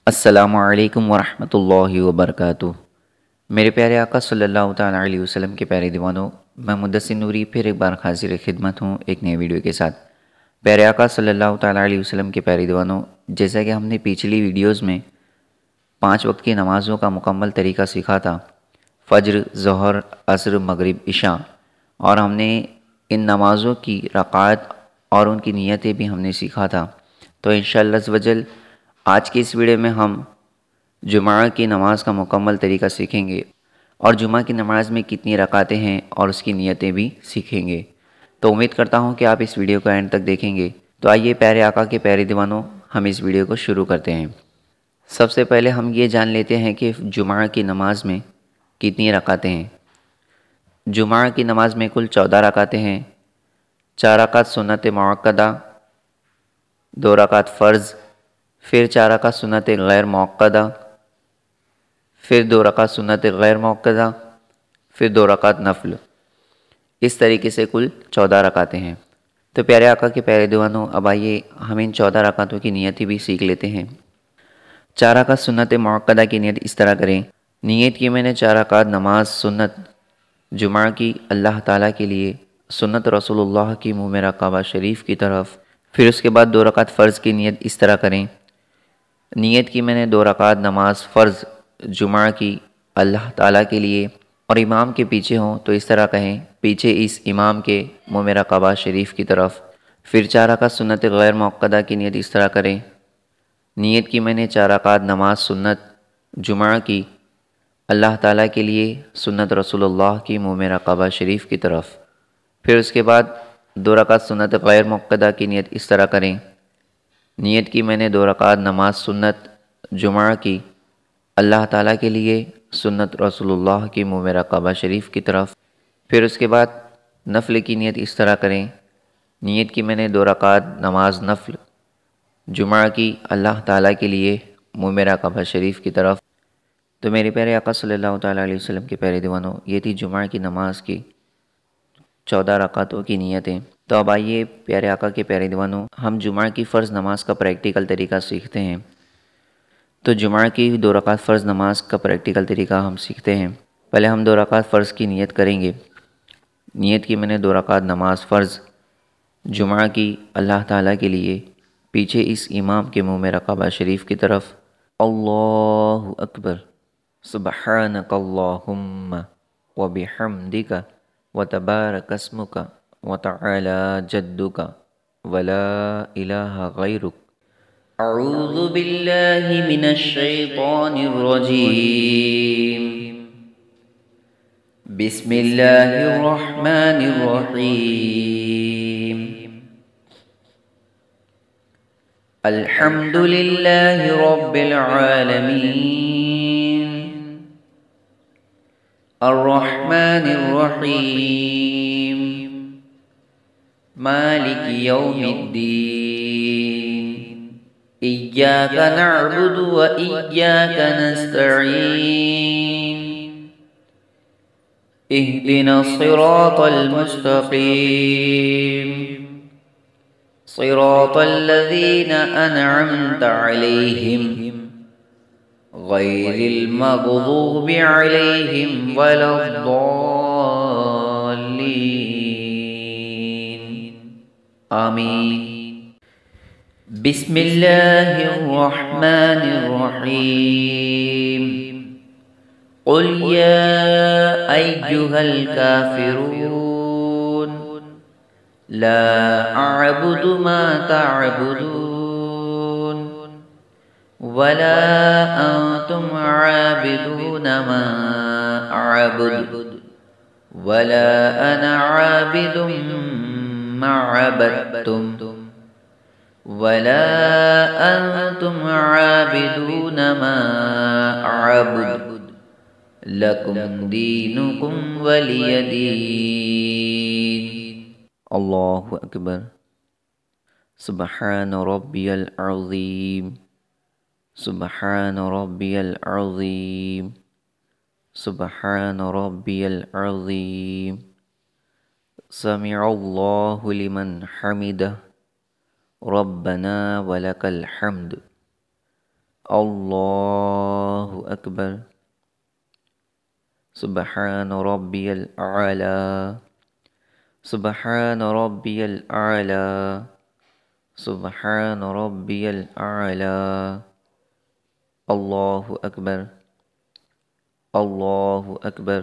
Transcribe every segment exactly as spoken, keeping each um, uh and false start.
अस्सलामुअलैकुम वरहमतुल्लाहि वबरकातुह। मेरे प्यारे आका सल्लल्लाहु तआला अलैहि वसल्लम के प्यारे दीवानों, मैं मुदस्सिरनोरी फिर एक बार हाजिर खिदमत हूँ एक नए वीडियो के साथ। प्यारे आका सल्लल्लाहु तआला अलैहि वसल्लम के प्यारे दीवानों, जैसा कि हमने पिछली वीडियोज़ में पाँच वक्त की नमाज़ों का मुकम्मल तरीका सीखा था, फ़ज्र, ज़ोहर, असर, मगरिब, इशा, और हमने इन नमाज़ों की रकात और उनकी नियतें भी हमने सीखा था। तो इंशाअल्लाह अज़्ज़ वजल आज की इस वीडियो में हम जुमा की नमाज़ का मुकम्मल तरीका सीखेंगे और जुमा की नमाज़ में कितनी रकातें हैं और उसकी नियतें भी सीखेंगे। तो उम्मीद करता हूँ कि आप इस वीडियो को एंड तक देखेंगे। तो आइए प्यारे आका के प्यारे दीवानों, हम इस वीडियो को शुरू करते हैं। सबसे पहले हम ये जान लेते हैं कि जुमा की नमाज़ में कितनी रकातें हैं। जुमा की नमाज़ में कुल चौदह रकातें हैं। चार रकात सुन्नत मुअक्कदा, दो रकात फ़र्ज़, फिर चार रकात सुन्नत गैर मुअक्कदा, फिर दो रकात सुन्नत गैर मुअक्कदा, फिर दो रकात नफल। इस तरीके से कुल चौदह रकातें हैं। तो प्यारे आका के प्यारे दीवानों, अब आइए हम इन चौदह रकातों की नियत भी सीख लेते हैं। चार रकात सुन्नत मुअक्कदा की नियत इस तरह करें। नियत की मैंने चार रकात नमाज सुन्नत जुमा की अल्लाह ताला के लिए, सुन्नत रसूलुल्लाह की मुँह मेरा काबा शरीफ की तरफ। फिर उसके बाद दो रकात फ़र्ज़ की नियत इस तरह करें। नियत की मैंने दो रकात नमाज फ़र्ज़ जुमा की अल्लाह ताला के लिए और इमाम के पीछे हों तो इस तरह कहें, पीछे इस इमाम के मुँह मेरा काबा शरीफ की तरफ। फिर चार रकात सुन्नत गैर मुअक्कदा की नियत इस तरह करें। नियत की मैंने चार रकात नमाज सुन्नत जुमा की अल्लाह ताला के लिए, सुन्नत रसूलुल्लाह की मुँह मेरा काबा शरीफ की तरफ। फिर उसके बाद दो रकात सुन्नत गैर मुअक्कदा की नियत इस तरह करें। नियत की मैंने दो रकात नमाज सुन्नत जुमा की अल्लाह ताला के लिए, सुन्नत रसूलुल्लाह की मुँह मेरा काबा शरीफ की तरफ। फिर उसके बाद नफल की नियत इस तरह करें। नियत की मैंने दो रकात नमाज नफल जुमा की अल्लाह ताला के लिए, मुँह मेरा काबा शरीफ की तरफ। तो मेरे प्यारे आका सल्लल्लाहु तआला अलैहि वसल्लम के प्यारे दीवानों, ये थी जुमा की नमाज की चौदह रकातों की नियतें। तो अब आइए प्यारे आका के प्यारे दीवानों, हम जुमा की फ़र्ज़ नमाज का प्रैक्टिकल तरीका सीखते हैं। तो जुमा की दो रकात फ़र्ज़ नमाज का प्रैक्टिकल तरीका हम सीखते हैं। पहले हम दो रकात फ़र्ज़ की नियत करेंगे। नियत की मैंने दो रकात नमाज फ़र्ज़ जुमा की अल्लाह ताला के लिए, पीछे इस इमाम के मुँह मेरा काबा शरीफ की तरफ। अल्लाहु अकबर, सुब्हानकल्लाहुम्मा व बिहम्दिका व तबारक अस्मुका व तआला जद्दुका व ला इलाहा गैरुक। अऊज़ु बिल्लाहि मिनश शैतानिर रजीम। बिस्मिल्लाहिर रहमानिर रहीम। अल्हम्दुलिल्लाहि रब्बिल आलमीन, अर्रहमानिर रहीम, मालिकि यौमिद्दीन, इय्याका नअबुदु व इय्याका नस्तईन, इहदिनस सिरातल मुस्तकीम, सिरातल लज़ीना अनअमता अलैहिम गैरिल मग़दूबि अलैहिम वलद्दाल्लीन। आमीन। बिस्मिल्लाहिर रहमानिर रहीम। क़ुल या अय्युहल काफ़िरून ला अअबुदु मा तअबुदून वला अंतुम आबिदून मा अअबुदु वला अना आबिदुम मा अबदतुम वला अंतुम आबिदून मा अअबुदु लकुम दीनुकुम वलिय दीन। अल्लाहु अकबर। सुब्हान रब्बियल अज़ीम, सुब्हान रब्बियल अज़ीम, सुब्हान रब्बियल अज़ीम। समिअल्लाहु लिमन हमिदह, रब्बना वलकल हम्द। अल्लाहु अकबर। सुबहान रब्बियल आला, सुबहान रब्बियल आला, सुबहान रब्बियल आला। अल्लाहु अकबर, अल्लाहु अकबर।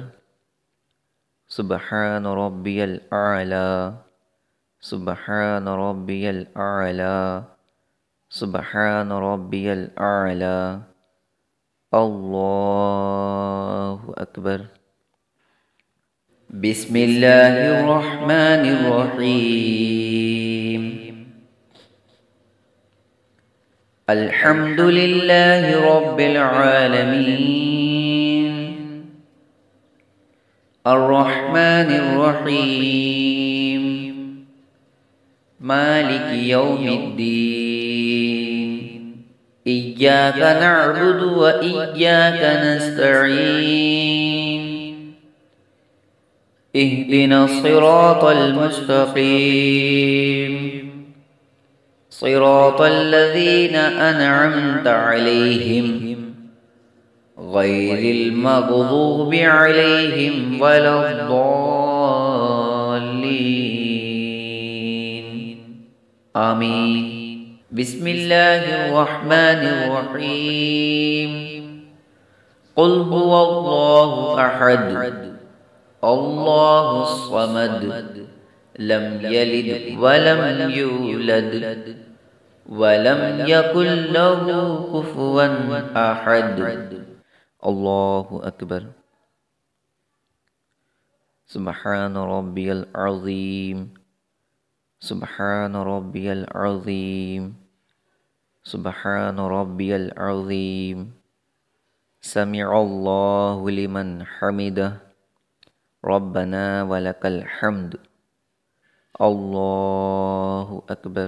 सुबहान रब्बियल आला, सुबहान रब्बियल आला, सुबहान रब्बियल आला। अल्लाहु अकबर। बिस्मिल्लाहिर्रहमानिर्रहीम। अल्हम्दुलिल्लाहि रब्बिल आलमीन, अर्रहमानिर्रहीम, मालिकि यौमिद्दीन। इय्याका नअबुदु व इय्याका नस्तईन। इहदिनस सिरातल मुस्तकीम, सिरातल लज़ीना अनअमत अलैहिम, गैरिल मग़दूबि अलैहिम वलद्दाल्लीन। आमीन। बिस्मिल्लाहिर्रहमानिर्रहीम। क़ुल हुवल्लाहु अहद, अल्लाहुस समद, लम यलिद वलम यूलद वलम यकुल लहू कुफुवन अहद। अल्लाहु अकबर। सुबहान रब्बियल अज़ीम, सुबहान रब्बियल अज़ीम, सुबहान रब्बियल अज़ीम। समिअल्लाहु लिमन हमिदह, रब्बना वलकल हम्द। अल्लाहु अकबर।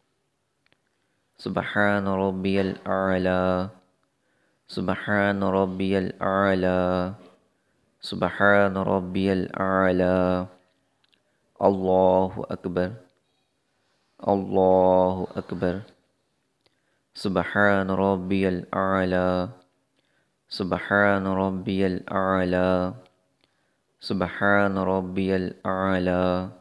सुबहान रब्बियल आला, सुबहान रब्बियल आला, सुबहान रब्बियल आला। अल्लाहु अकबर, अल्लाहु अकबर। सुबहान रब्बियल आला, सुबहान रब्बियल आला, सुबहान रब्बियल आला।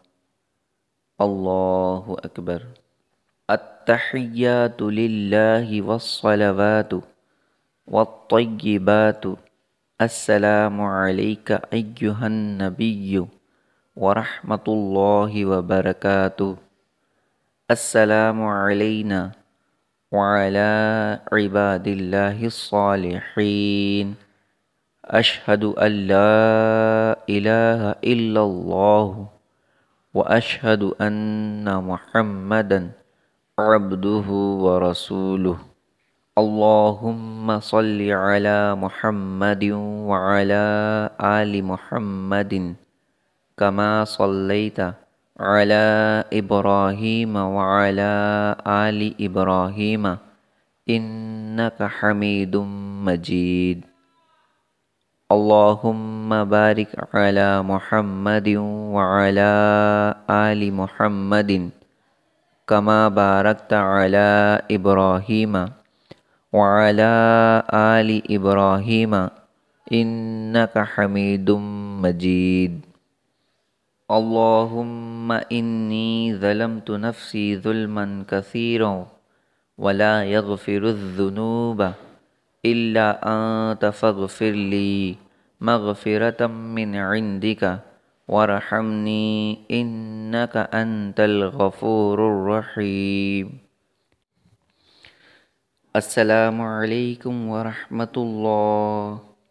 अल्लाहु अकबर। अत्तहिय्यातु लिल्लाहि वस्सलवातु वत्तय्यिबातु। अस्सलामु अलैका अय्युहन नबिय्यु वरहमतुल्लाहि वबरकातुहु। अस्सलामु अलैना वअला इबादिल्लाहिस सालिहीन। अशहदु अल्ला इलाहा इल्लल्लाह व अशहदु अन्ना मुहम्मदन अब्दुहु व रसूलुहु। अल्लाहुम्मा सल्लि अला मुहम्मदिन व अला आलि मुहम्मदिन कमा सल्लैता अला इब्राहीम व अला आलि इब्राहीम इन्नका हमीदुम मजीद। अल्लाहुम्मा बारिक अला मुहम्मदिन व अला आलि मुहम्मदिन कमा बारकता अला इब्राहीम व अला आलि इब्राहीम इन्नका हमीदुम मजीद। अल्लाहुम्मा इन्नी ज़लमतु नफ्सी ज़ुल्मन कसीरन वला यग़फिरुज़्ज़ुनूबा इल्ला अंत फ़ग़फ़िरली मग़फ़िरतम मिन इंदिका वरहमनी इन्नका अंतल गफ़ूरुर रहीम। अस्सलामु अलैकुम वरहमतुल्लाह,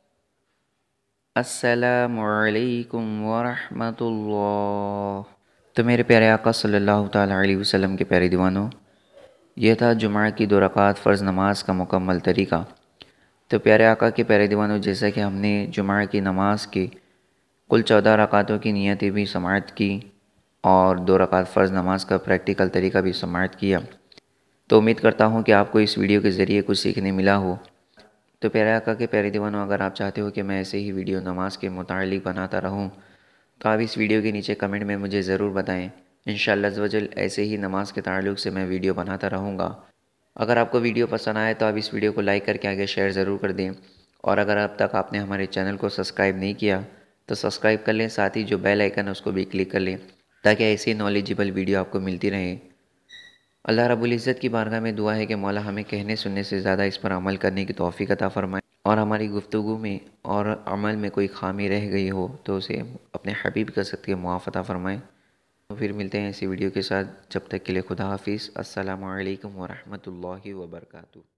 अस्सलामु अलैकुम वरहमतुल्लाह। तो मेरे प्यारे आका सल्लल्लाहु ताला अलैहि वसल्लम के प्यारे दीवानों, यह था जुमा की दो रकात फ़र्ज़ नमाज का मुकम्मल तरीका। तो प्यारे आका के प्यारे दीवानों, जैसा कि हमने जुमा की नमाज की कुल चौदह रकातों की नियतें भी समाअत की और दो रकात फ़र्ज़ नमाज का प्रैक्टिकल तरीका भी समाअत किया। तो उम्मीद करता हूँ कि आपको इस वीडियो के ज़रिए कुछ सीखने मिला हो। तो प्यारे आका के प्यारे दीवानों, अगर आप चाहते हो कि मैं ऐसे ही वीडियो नमाज के मुतालिक बनाता रहूँ तो आप इस वीडियो के नीचे कमेंट में मुझे ज़रूर बताएं। इंशाअल्लाह अज़्ज़ वजल ऐसे ही नमाज के ताल्लुक़ से मैं वीडियो बनाता रहूँगा। अगर आपको वीडियो पसंद आए तो आप इस वीडियो को लाइक करके आगे शेयर ज़रूर कर दें, और अगर अब तक आपने हमारे चैनल को सब्सक्राइब नहीं किया तो सब्सक्राइब कर लें, साथ ही जो बेल आइकन है उसको भी क्लिक कर लें ताकि ऐसी नॉलेजेबल वीडियो आपको मिलती रहे। अल्लाह रब्बुल इज़्ज़त की बारगाह में दुआ है कि मौला हमें कहने सुनने से ज़्यादा इस पर अमल करने की तौफ़ीक अता फ़रमाए, और हमारी गुफ्तगू में और अमल में कोई खामी रह गई हो तो उसे अपने हबीब का सदक़े मुआफ़ अता फ़रमाए। तो फिर मिलते हैं ऐसी वीडियो के साथ, जब तक के लिए खुदा हाफिज़। अस्सलामु अलैकुम व रहमतुल्लाहि व बरकातुहू।